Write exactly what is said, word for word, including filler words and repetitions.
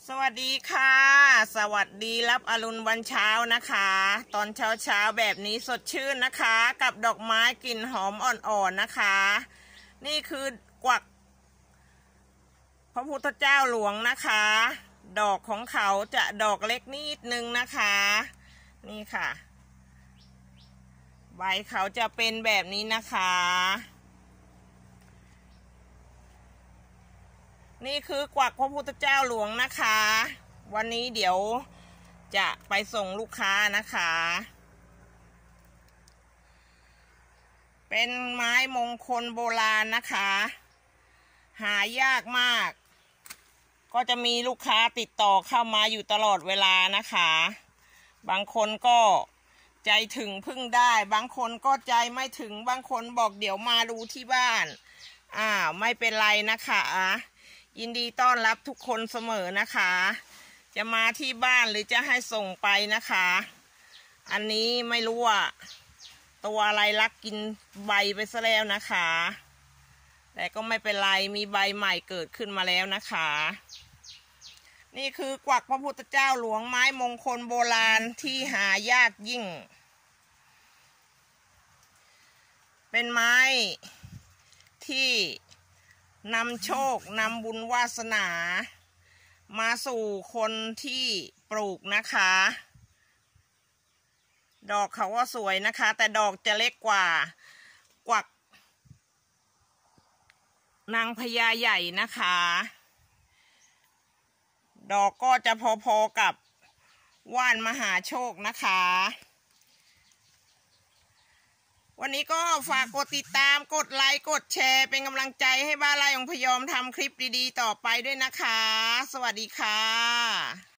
สวัสดีค่ะสวัสดีรับอรุณวันเช้านะคะตอนเช้าเช้าแบบนี้สดชื่นนะคะกับดอกไม้กลิ่นหอมอ่อนๆนะคะนี่คือกวักพระพุทธเจ้าหลวงนะคะดอกของเขาจะดอกเล็กนิดนึงนะคะนี่ค่ะใบเขาจะเป็นแบบนี้นะคะนี่คือกวักพระพุทธเจ้าหลวงนะคะวันนี้เดี๋ยวจะไปส่งลูกค้านะคะเป็นไม้มงคลโบราณนะคะหายากมากก็จะมีลูกค้าติดต่อเข้ามาอยู่ตลอดเวลานะคะบางคนก็ใจถึงพึ่งได้บางคนก็ใจไม่ถึงบางคนบอกเดี๋ยวมาดูที่บ้านอ่าไม่เป็นไรนะคะยินดีต้อนรับทุกคนเสมอนะคะจะมาที่บ้านหรือจะให้ส่งไปนะคะอันนี้ไม่รู้ว่าตัวอะไรลักกินใบไปซะแล้วนะคะแต่ก็ไม่เป็นไรมีใบใหม่เกิดขึ้นมาแล้วนะคะนี่คือกวักพระพุทธเจ้าหลวงไม้มงคลโบราณที่หายากยิ่งเป็นไม้ที่นำโชคนำบุญวาสนามาสู่คนที่ปลูกนะคะดอกเขาว่าสวยนะคะแต่ดอกจะเล็กกว่ากวักนางพญาใหญ่นะคะดอกก็จะพอๆกับว่านมหาโชคนะคะวันนี้ก็ฝากกดติดตามกดไลค์กดแชร์เป็นกำลังใจให้บ้านไร่ของพยอมทำคลิปดีๆต่อไปด้วยนะคะสวัสดีค่ะ